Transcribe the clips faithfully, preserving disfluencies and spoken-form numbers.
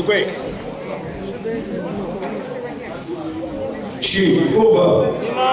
quick. Jehovah,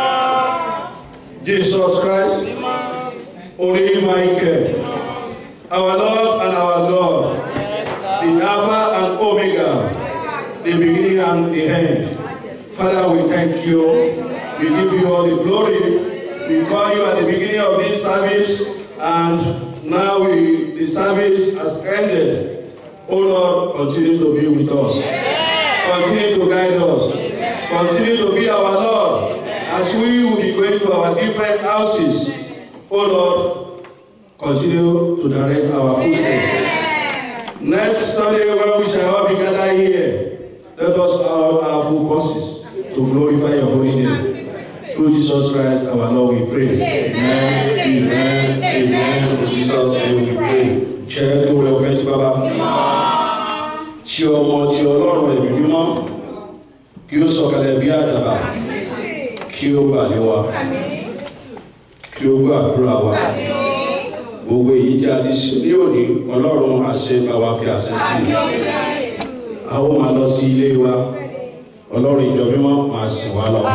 Jesus Christ, Holy Michael, our Lord and our God, the Alpha and Omega, the beginning and the end. Father, we thank you. We give you all the glory. We call you at the beginning of this service, and now we, the service has ended. Oh Lord, continue to be with us. Continue to guide us. Continue to be our Lord as we will be going to our different houses. Oh Lord, continue to direct our footsteps. Next Sunday, when we shall all be gathered here, let us all our full forces to glorify your holy name. Through Jesus Christ, our Lord, we pray. Amen. Amen. Amen. In Jesus' name we pray. Check the way of it, Baba. Tí ọmọ tí Ọlọ́run ẹ̀mí mímọ́ kí ó sọ̀kalẹ̀ bí àdàbà kí ó bà lé wa kí ó gbọ́ àdúrà wa gbogbo èyí tí a ti ṣe ní òní Ọlọ́run àṣẹ bá wa fi àṣẹ sí a ó máa lọ sí ilé wa Ọlọ́run ìjọ mímọ́ máa sìn wá lọ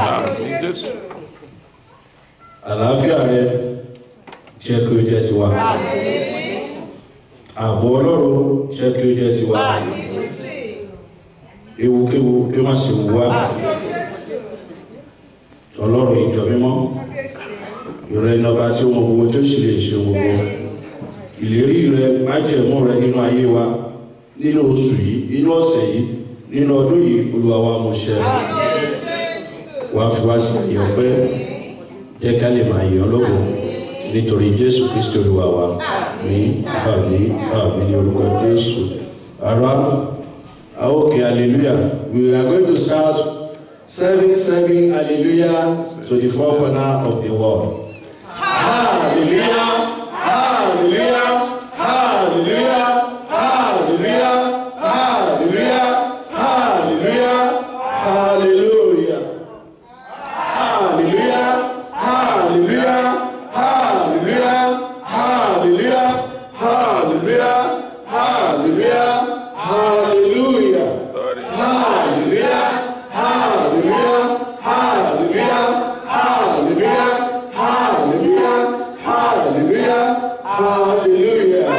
àlàáfíà rẹ jẹ́ kí ó jẹ́ tiwa ààbò Ọlọ́run jẹ́ kí ó jẹ́ tiwa ewukewu kí ó má ṣe wù wá Ọlọ́run ìjọ mímọ́ ìrẹ ìnọba tí ó mọ gbogbo tó sì lè ṣe gbogbo ìlérí rẹ májẹ̀mú rẹ nínú ayé wa nínú oṣù yìí nínú ọ̀sẹ̀ yìí nínú ọdún yìí Olúwa wa mú ṣẹ wá fi wá sí ayé ọpẹ́ jẹ́ ká lè máa yìn ọ́ lógo nítorí Jésù Kristi Olúwa wa ní àmín àmín ní orúkọ Jésù. Ara okay, hallelujah. We are going to shout seven seven hallelujah to the four corners of the world. Hallelujah, hallelujah, hallelujah, hallelujah, hallelujah, hallelujah, hallelujah, hallelujah, hallelujah, hallelujah, hallelujah, hallelujah, hallelujah, hallelujah. Hallelujah, hallelujah, hallelujah, hallelujah, hallelujah, hallelujah, hallelujah.